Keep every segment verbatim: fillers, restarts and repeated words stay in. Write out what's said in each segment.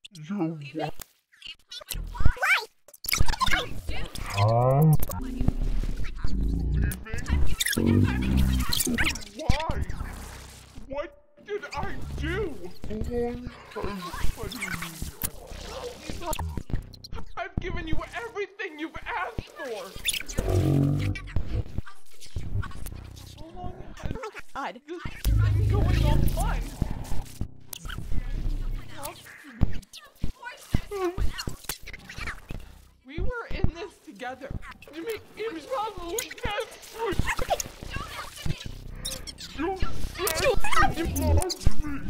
You're what? Leaving? Why? What did I do? I've given you everything you've asked for. How long has God. this been going on? We were in this together. You make impossible tests. You said you loved me.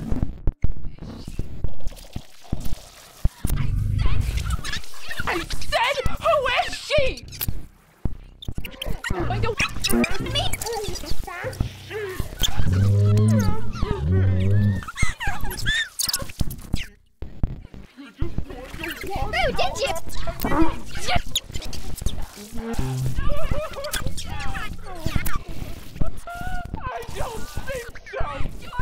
I said, who is she? Oh my God. Me. Who did you? I don't think so.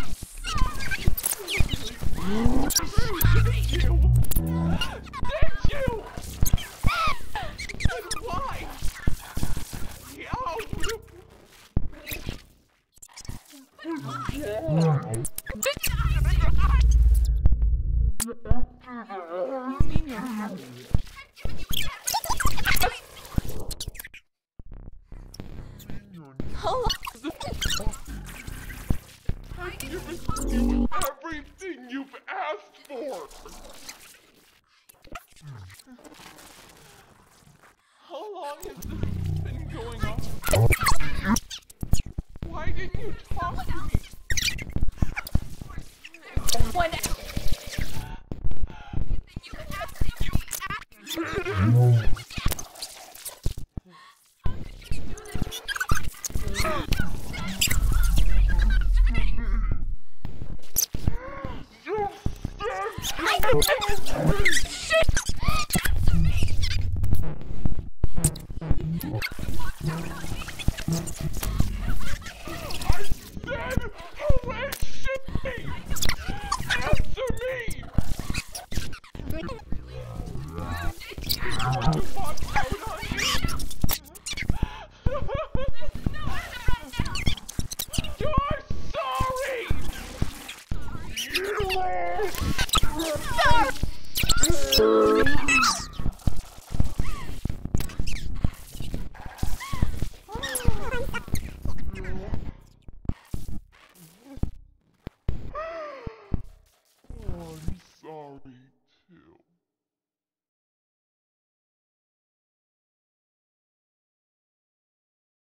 Did you? Did you? And why? I've given you everything you've asked for. How long has this been going on? Why didn't you talk to me? One. You said